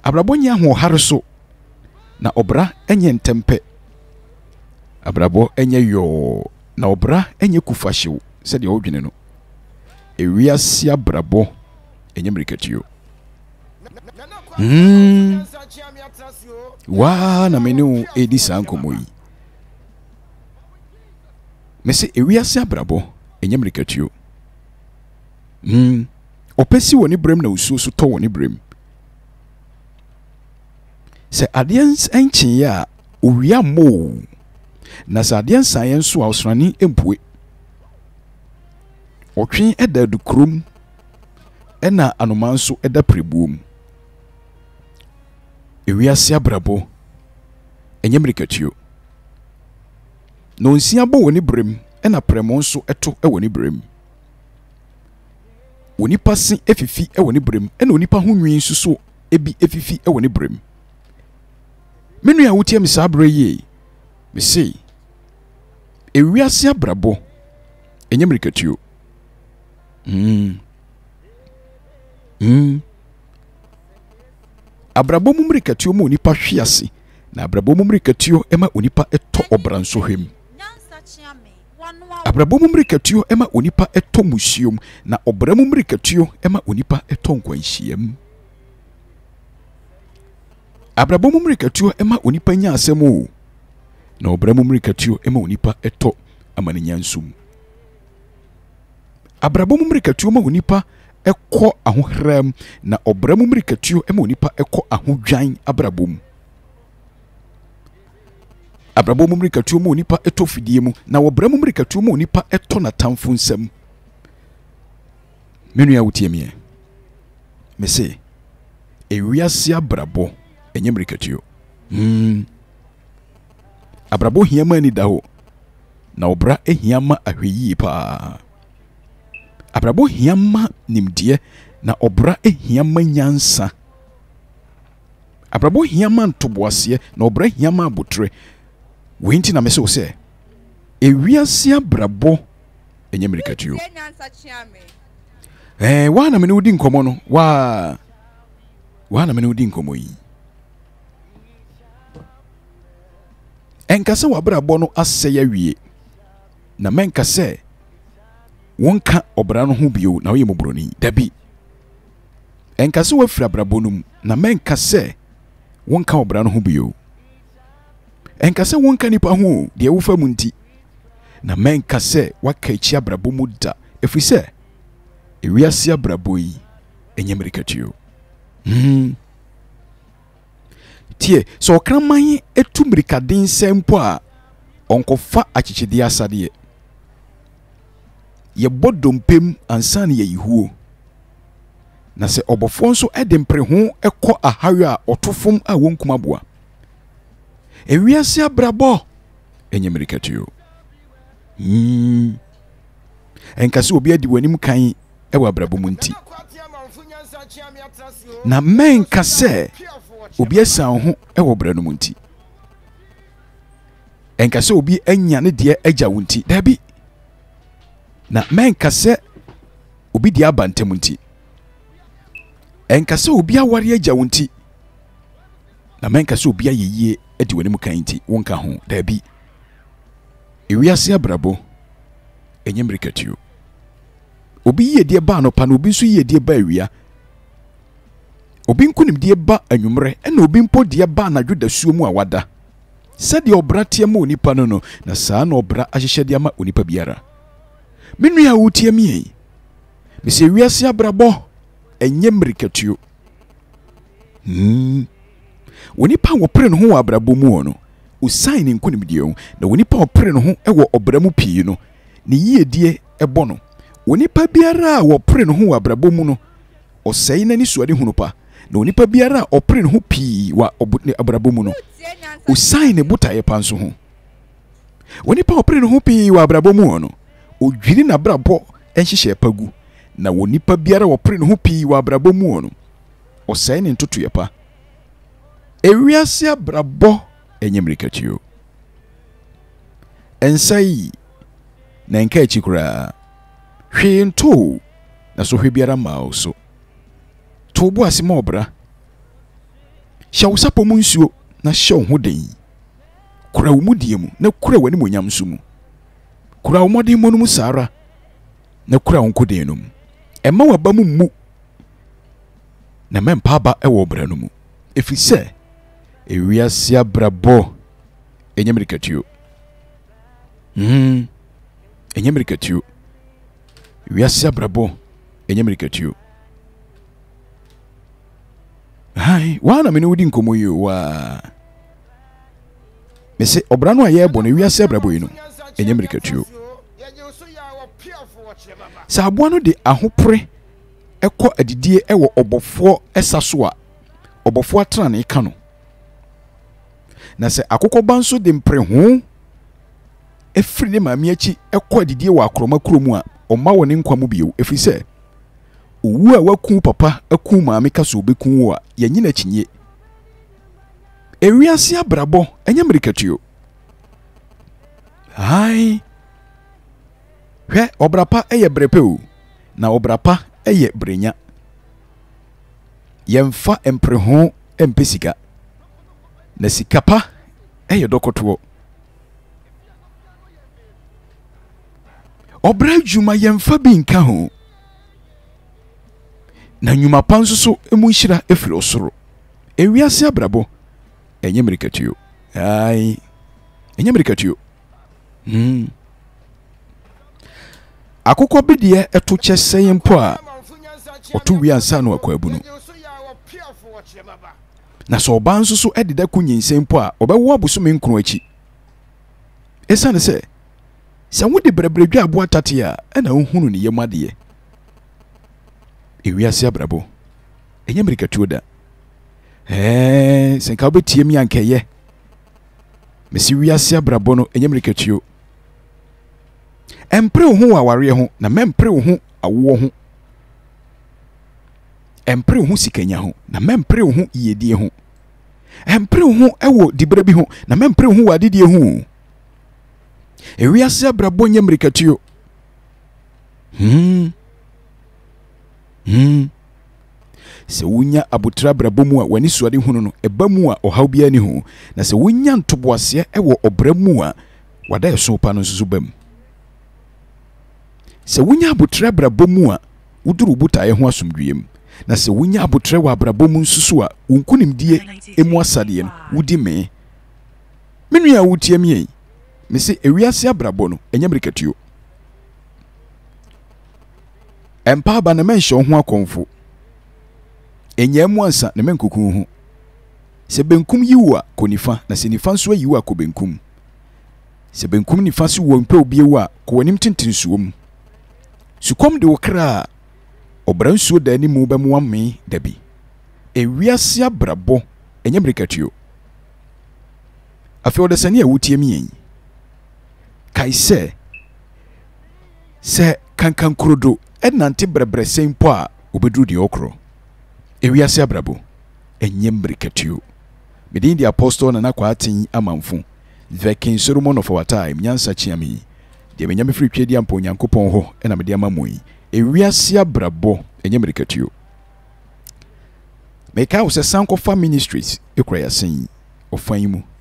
Abrabɔ nya ho hareso na obra enye ntempe. Abrabɔ enye yo na obra enye kufahyew se de odwene no. Ewiase abrabɔ enye mrikatio. Wa na menu edi sankomo yi. Mese ewiase abrabɔ enye mrikatio. Opesi woni brem na usuo so to woni brem. Se adeɛns enkyen ya owia mo na se adeɛns ayen so a osrani empue. Otwen eda du krom ena anoman so eda prebuom. Ewiase abrabɔ enye mrikatio. No nsia bo woni brem ena premo so eto woni brem. Woni pasi efifi woni brem ena woni pa honwi suso ebi efifi woni brem. Menu ya wutie me sabre ye. Me say ewiase abrabɔ enye mrikatio. Abrabɔ mu mrikatio mu onipa hwiase na abrabɔ mu mrikatio ema onipa eto obranso hwem. Abrabɔ mu mrikatio ema onipa eto musiom na obra mu mrikatio ema onipa eto nkwanhyiam. Abrabɔ mu mrikatio ema onipa nya asɛm na obra mu mrikatio ema onipa eto amanenyansum. Abrabɔ mu mrikatio ema onipa ekɔ ahohram na obra mu mrikatio ema onipa ekɔ ahodwan abrabɔ mu. Abrabɔ mu mrikatio ema onipa eto fidie mu na obra mu mrikatio ema onipa eto na tamfo nsam. Menu ya wutie me. Me se ewiase abrabɔ enye mrikatio. Abrabɔ hiama ni daho na obra ehiama ahweyi pa. Abrabɔ hiama nimdie na obra ehiama nyansa. Abrabɔ hiama ntoboase na obra hiama abotre. Wenti na mese wo se ewiase abrabɔ enye mrikatio. Wa na me udi nkomo no wa na me udi nkomo yi. Enkase wabrabɔ no asɛe awie na menkase wonka obra no ho bio na woyɛ mobroni dabi. Enkase wafira abrabɔ no na menkase wonka obra no ho bio. Enkase wonka nipa ho de wofa mu nti na menkase waka echi abrabɔ mu da efise ewiase abrabɔ yi enye mrikatio. Tie so kraman etu mrikaden sempo a onkofa achichide asade ye bodompem ansa ne yehuo na se obofo nso edempre ho ekọ ahawe a otofom a wonkuma boa. Ewiase abrabɔ enye mrikatio. Enkase obi adi wanim kan ewa abrabɔ mu nti na menkase obi asan ho ewo bra no mu nti. Enkase obi anya ne de agya wo nti dabi. Na menkase obi de abantem nti. Enkase obi aware agya wo nti. Na menkase obi ayeye adi wanim kan nti wonka ho dabi. Ewiase abrabɔ enye mrikatio. Obi yedie ba no pa na obi nso yedie ba awia. Obi nkunim die ba anwumre ena obi mpo die ba na dwoda suo mu awada. Sade obra tie ma onipa no na saa na obra ahyehye de ama onipa biara. Menu ya wutie me. Me se wiase abrabɔ enye mrikatio. Onipa wo pre no ho abrabɔ mu no usain nkunim die na onipa wo pre no ho ewo obra mu pii no ne yiedie ebo no. Onipa biara wo pre no ho abrabɔ mu no osɛi na ni suade hunu pa na onipa biara opre no ho pii wa abrabɔ mu no usain ne butaye panso ho. Onipa opre no ho pii wa abrabɔ mu no odwiri na abrabɔ enhyehye pagu na onipa biara opre no ho pii wa abrabɔ mu no osɛi ne ntotoye pa. Ewiase abrabɔ enye mrikatio. Ensai na enka echikura hwe nto na so hwe biara ma so to bo asima obra hyɛ wo sapɔ mu nsuo na hyɛ wo ho den kura wo mu die mu na kura w'ani mo nyam so mu kura wo modin mo no mu saara na kura wo nkoden no mu ɛma waba mu mu na mempa ba ɛwɔ obra no mu ɛfiri sɛ ewiase abrabɔ enyamirikatuo enyamirikatuo ewiase abrabɔ enyamirikatuo hai wana me no wudi nkomo yi wa me se obra no aye bo no ewiase abrabɔ yi no enyamirikatuo sa aboa no de ahopre ɛkɔ adidie ɛwɔ ɔbɔfoɔ ɛsa so a ɔbɔfoɔ atra ne ka no na sɛ akokɔba nso de mpreho efiri ne maame akyi ɛkɔ adidie wɔ akroma kuromu a ɔma wɔ ne nkwa mu bio efiri sɛ owu a waku papa aku maame ka so obeku wo a yɛnyina kyinye ewiase abrabɔ ɛnyɛ mirikatuo hai hwɛ ɔbrapa ɛyɛ brepe o na ɔbrapa ɛyɛ brenya yɛmfa mpreho empesika na sikapa ɛyɛ dɔkɔtoɔ ɔbra dwuma yɛmfa bi nka ho na nnwuma pa nso so emu nhyira efiri osoro ewiase abrabɔ ɛnyɛ mirikatuo ai ɛnyɛ mirikatuo akokɔ bi deɛ ɛto kyɛsɛn mpo a ɔto wi ansa no akwabu no na sɛ ɔba nso so ɛdeda ko nyinsɛn mpo a ɔbɛwo abosome nkron akyi ɛsane sɛ wode brɛbrɛdwa aboa tate a ɛna wohunu ne yam adeɛ ewiase abrabɔ ɛnyɛ mirikatuo da sɛ nka wobɛtie mi ankɛyɛ mesi wiase abrabɔ no ɛnyɛ mirikatuo empre wo ho wɔ awareɛ ho na mempre wo ho awoɔ ho empre wo ho sikanya ho na mempre wo ho yedie ho empre wo ho ɛwɔ dibere bi ho na mempre wo ho wɔ adidie ho ewiase abrabɔ nyɛ mirikatuo sɛ wonya abotra abrabɔ mu a wani suade hunu no ɛba mu a ɔhaw bia ni ho na sɛ wonya ntoboaseɛ ɛwɔ ɔbra mu a wada ɛso pa no nso ba mu sɛ wonya abotra abrabɔ mu a woduru butaeɛ ho asomdwuem na sɛ wonya abotra wɔ abrabɔ mu nso so a wonkunimdie emu asadeɛ no wodi me nua a wotie me yi me se ewiase abrabɔ no ɛnyɛ mirikatuo empa ba na menhyɛ ho akɔmfo ɛnyɛ mu ansa na menkuku ho sɛ benkum yiwo a konifa na sɛ nifa nso yiwo a kɔ benkum sɛ benkum nifa so wɔ mpɛ obi a kɔ wanim tintinsuo mu sukom de wokra ɔbra nsuo da ni mu bɛmo ame dabi ewiase abrabɔ ɛnyɛ mirikatuo afei ɔde sɛne a wotie me yi kai sɛ kankankrodo ɛnante brɛbrɛsɛn po a obɛduru deɛ ɔkorɔ ewiase abrabɔ ɛnyɛ mirikatuo medin de apostle na nakwaten amanfo the King Solomon of our time nyansa chiami deɛ menyame firi twedi ampo nyankopɔn hɔ ɛna mede ama mo yi ewiase abrabɔ ɛnyɛ mirikatuo meka wo sɛ sankɔfa ministries ekura yasen ɔfan mu